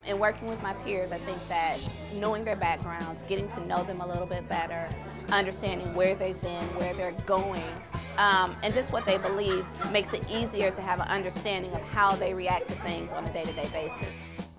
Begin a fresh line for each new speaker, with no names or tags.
In working with my peers, I think that knowing their backgrounds, getting to know them a little bit better, understanding where they've been, where they're going, and just what they believe makes it easier to have an understanding of how they react to things on a day-to-day basis.